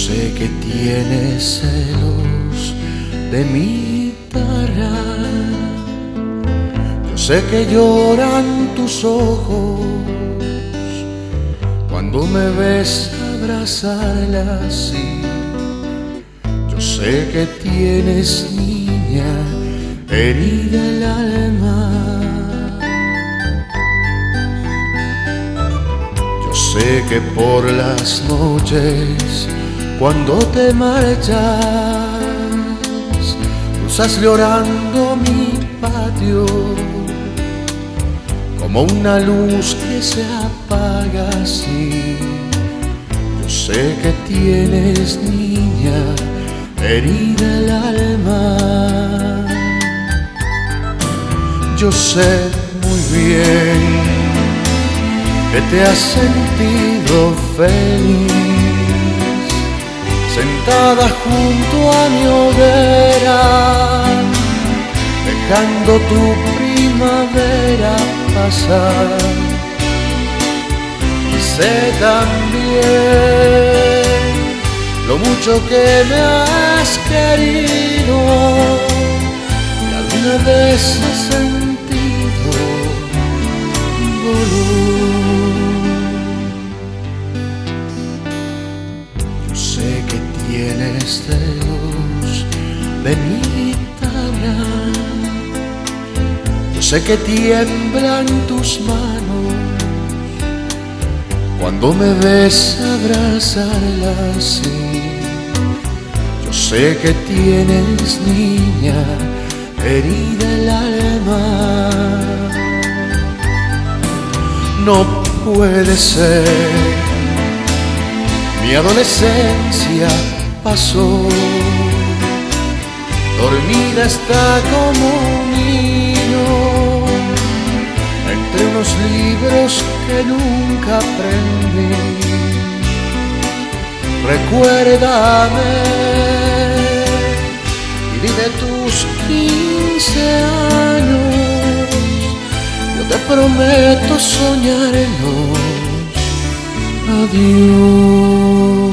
sé que tienes celos de mi guitarra. Yo sé que lloran tus ojos cuando me ves abrazarla así. Yo sé que tienes, niña, herida el alma. Yo sé que por las noches, cuando te marchas, cruzas llorando mi patio como una luz que se apaga así. Yo sé que tienes, niña, herida el alma. Yo sé muy bien que te has sentido feliz sentada junto a mi hoguera, dejando tu primavera pasar. Y sé también lo mucho que me has querido, y alguna vez has sentido dolor. Yo sé que tienes celos de mi guitarra. Yo sé que tiemblan tus manos cuando me ves abrazarla así. Yo sé que tienes, niña, herida el alma. No puede ser, mi adolescencia pasó, dormida está como un niño entre unos libros que nunca aprendí. Recuérdame y dime tus 15 años. Yo te prometo soñaremos. Adiós.